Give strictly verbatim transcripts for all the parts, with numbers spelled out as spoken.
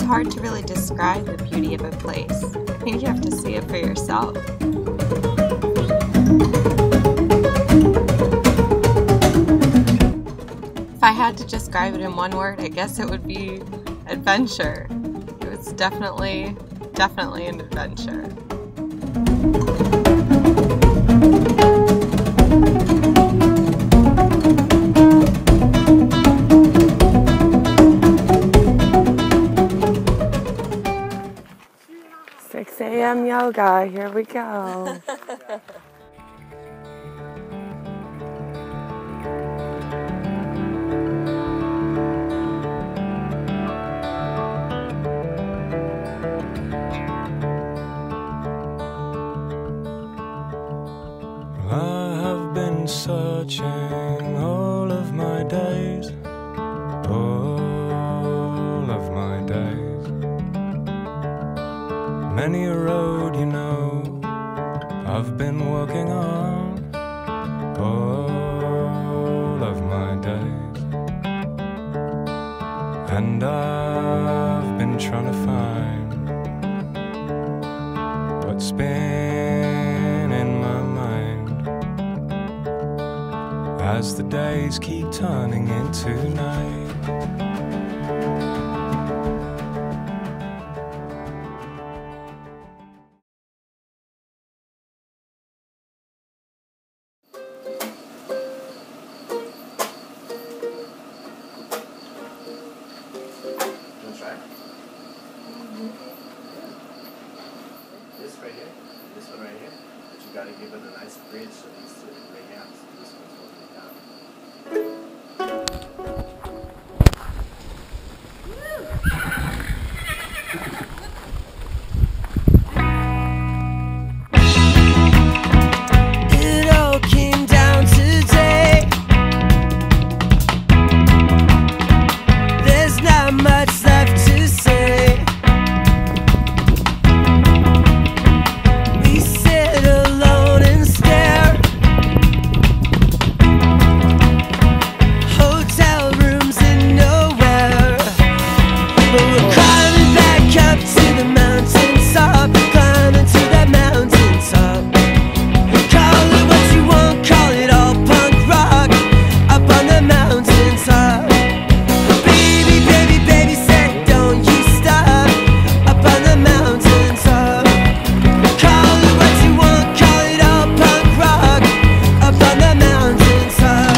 hard to really describe the beauty of a place. I think you have to see it for yourself. If I had to describe it in one word, I guess it would be adventure. It was definitely, definitely an adventure. six A M yoga, here we go. I have been searching all of my days, all of my days. Many a road, you know, I've been walking on, all of my days. And I've been trying to find what's been in my mind, as the days keep turning into night. Wanna try? This right here, this one right here, but you gotta give it a nice bridge so these two lay out. So this one's holding it down. It all came down today. There's not much left to say. We sit alone and stare. Hotel rooms in nowhere, but we're climbing back up to the mountaintop, climbing to that mountaintop. Call it what you want, call it all punk rock, up on the mountaintop. Baby, baby, baby, say don't you stop, up on the mountaintop. Call it what you want, call it all punk rock, up on the mountaintop.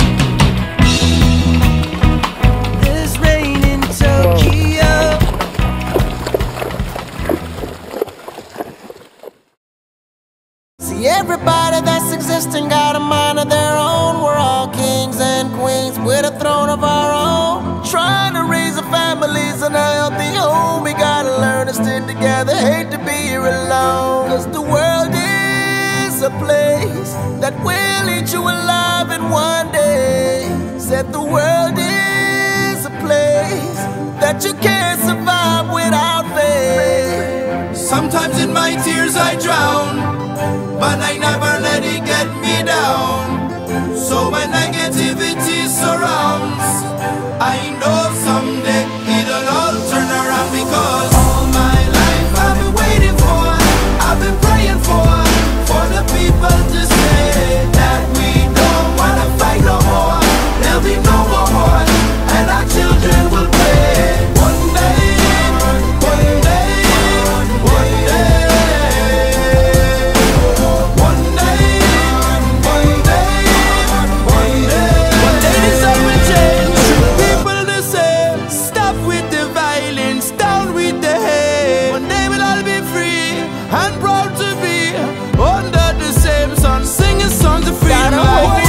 There's rain in Tokyo. See, everybody that's existing got a mind of their own. We're all kings and queens with a throne of our own. Trying to raise a families in a healthy home. We gotta learn to stick together, hate to be here alone. Cause the world is a place that will eat you alive in one day. Said the world is a place that you can't survive without faith. Sometimes in my tears I drown, but I never let it get me down. So when negativity surrounds, I know someday it'll all turn around. Because all my life I've been waiting for, I've been praying for, for the people to say that we don't wanna fight no more. There'll be no more war, and our children will play. One day, one day, one day. One day, one day, one day. One day this all will change. People to say, stop with the violence, down with the hate. One day we'll all be free and proud to be under the same sun, singing songs of freedom. Gotta hold